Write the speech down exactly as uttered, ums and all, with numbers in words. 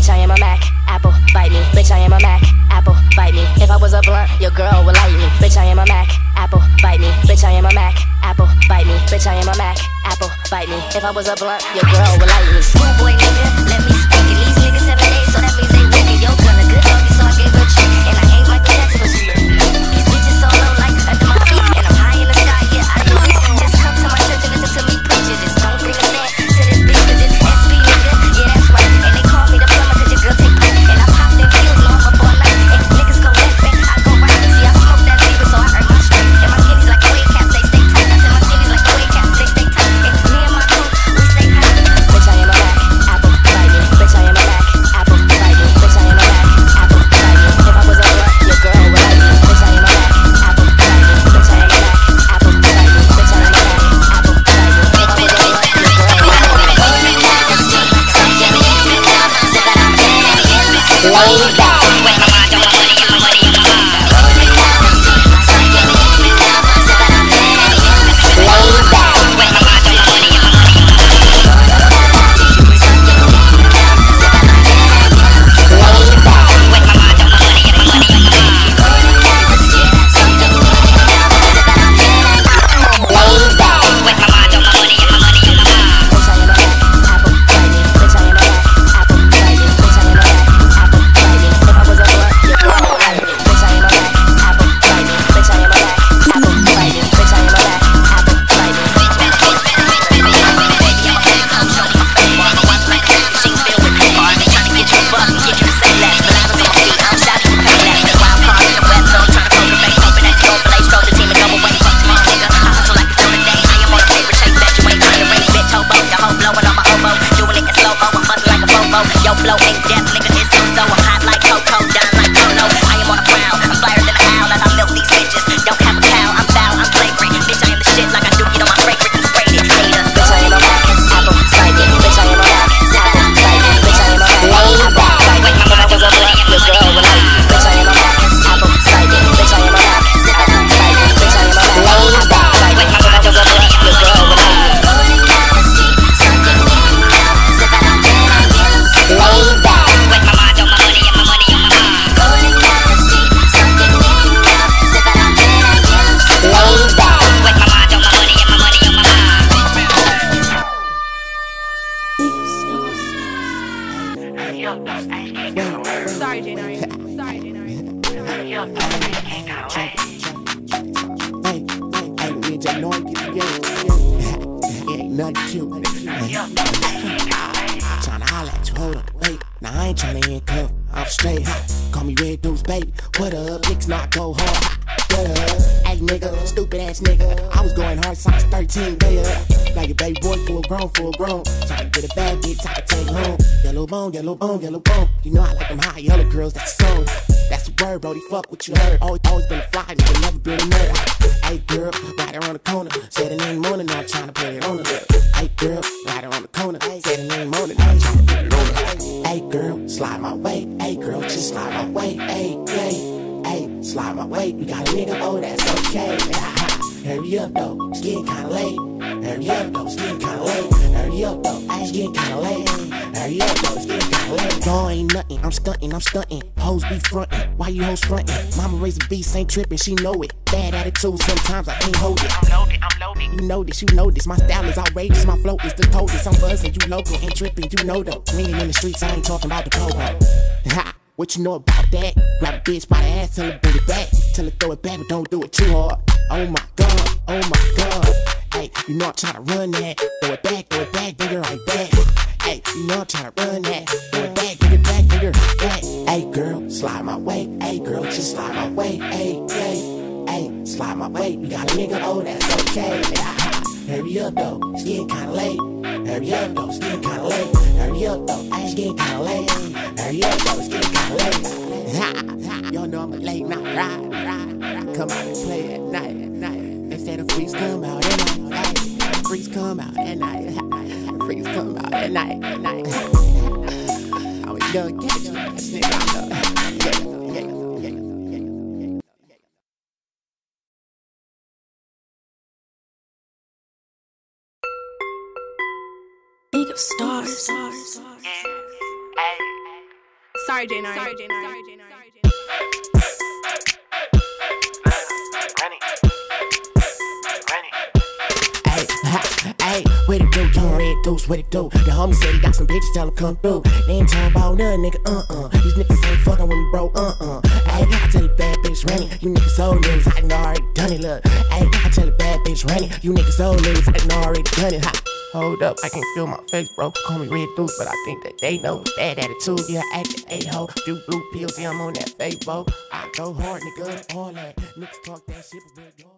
bitch, I am a Mac, Apple, bite me. Bitch, I am a Mac, Apple, bite me. If I was a blunt, your girl would light me. Bitch, I am a Mac, Apple, bite me. Bitch, I am a Mac, Apple, bite me. Bitch, I am a Mac, Apple, bite me. If I was a blunt, your girl would light me. Schoolboy nigga, let me speak it. These niggas seven days, so that means they wicked. Yo, gun a good doggy, so I gave her a trick. And I ain't Michael Jackson, but she left me. These bitches so low, like under my feet. And I'm high in the sky, yeah, I know it. Just come to my church and listen to me preach it. Just don't bring a man to this bitch, cause it's S P nigga. Yeah, that's right. And they call me the plumber, cause your girl take pipe. And I popped in fuse, no, I'm up all night. And niggas go left and I go right. See, I smoke that paper, so I earn my strength. And my skinnies like a wave cap, they stay tight. I said my skinnies like a wave cap, they stay tight. And me and my crew, we stay high. Bitch, I am a Mac, Apple, bite me. Bitch, I am a Mac, Apple, bite me. Bitch, I am a Mac, Apple, bite me. If I was a blunt, your girl would like me. Bitch, I am a Mac, Apple, bite me. Bitch, I am a Mac, Apple, bite me. Bitch, I am a Mac, Apple, bite me. If I was a blunt, your girl would like me. Lay back. With my mind on my money and my money on my mind. Lay back. With my mind on my money and my money on my mind. Lay back. With my mind on my money and my money on my mind. Lay back. With my mind on my money and my money on my mind. Bitch, I am a Mac, Apple, bite me. Bitch, I am a Mac, Apple, bite me. Bitch, I am a Mac, Apple, bite me. If I was a blunt, your girl would like me. Bitch, I am a Mac, Apple, bite me. Bitch, I am a Mac, Apple, bite me. Bitch, I am a Mac, Apple, bite me. Yo, flow ain't death, nigga, it's so-so. I'm hot like cocoa, down like Polo. I am on a prowl, I'm flyer than a owl. As I milk these bitches, don't have a cow. I'm foul, I'm flagrant. Bitch, I am the shit like I do get on my fragrance and sprayed it. Hater. Bitch, I am a Mac, Apple, bite me. Bitch, I am a Mac, Apple, bite me. Bitch, I am a Mac, Apple, bite me. If I was a blunt, your girl would like me. Bitch, I am a Mac, Apple, bite me. Bitch, I am a Mac, Apple, bite me. Bitch, I am a Mac, Apple, bite me. If I was a blunt, your girl would like me. Lay back. With my mind on my money and my money on my mind. Lay back. With my mind on my money and my money on my mind. Sorry, J nine. Sorry, J nine. Hey, hey, hey, me and J Noy get together. It ain't nothing cute. Tryna holla at you, hold up, wait. Now I ain't tryna handcuff, I'm straight. Call me Red Deuce, baby. What up? Licks not go hard. What up? Hey, nigga, stupid ass nigga. I was going hard since thirteen, day up. Like a baby boy, full grown, full grown. Tryna get a bad bitch, I can take home. Yellow bone, yellow bone, yellow bone. You know I like them high yellow girls, that's the song. That's the word, Brody, fuck what you heard. Always, always been a fly, nigga, never been a nerd. Hey, girl, right around the corner. Said it ain't morning, now I'm tryna play it on her. Hey, girl, right around the corner. Said it ain't morning, now I'm tryna put it on her. Hey, girl, slide my way. Hey, girl, just slide my way. Hey, hey, hey, slide my way. You got a nigga, oh, that's okay. Hurry up, though, it's getting kinda late. Hurry up, though, it's getting kinda late. Hurry up, though, it's getting kinda late. Hurry up, though, it's getting kinda late. Y'all ain't nothing, I'm stunting, I'm stunting. Hoes be frontin', why you hoes frontin'? Mama raised a beast, ain't trippin', she know it. Bad attitude, sometimes I can't hold it. I'm loaded, I'm loaded. You know this, you know this. My style is outrageous, my flow is the coldest. I'm buzzing, you local, ain't trippin', you know though. Leaning in the streets, I ain't talking about the program. Ha! What you know about that? Grab a bitch by the ass, tell her bring it back. Tell her throw it back, but don't do it too hard. Oh my god, oh my god. Hey, you know I'm tryna run that. Throw it back, throw it back, bring it right back. Hey, you know I'm tryna run that. Throw it back, bring it back, bring it right back. Hey girl, slide my way. Hey girl, just slide my way. Hey, hey, hey, slide my way. You got a nigga, oh that's okay. Hurry up though, it's getting kinda late. Hurry up though, it's getting kinda late. Hurry up though, it's getting kinda late. Hurry up though, it's getting kinda late. Y'all know I'm a late night ride, ride, ride. Come out and play at night, at night. They say the freaks come out at night. Freaks come out at night. Freaks come out at night, at night. I was gonna catch you, this nigga. I know. Yeah, yeah, yeah. League of Stars. Sorry, J nine. Sorry, J nine. Sorry, J nine. Hey, what it do, young red deuce, what it do? The homie said he got some bitches, tell him come through. They ain't talking about nothing, nigga, uh-uh. These niggas ain't fucking when we broke, uh-uh. Hey, I tell you bad bitch running, you niggas old niggas, I done already done it, look. Hey, I tell you bad bitch running, you niggas old niggas, I done already done it, ha. Hold up, I can't feel my face, bro. Call me red deuce, but I think that they know. Bad attitude, yeah, act the a-ho. Few blue pills, yeah, I'm on that fake, bro. I go hard, nigga, all that. Niggas talk that shit, but we're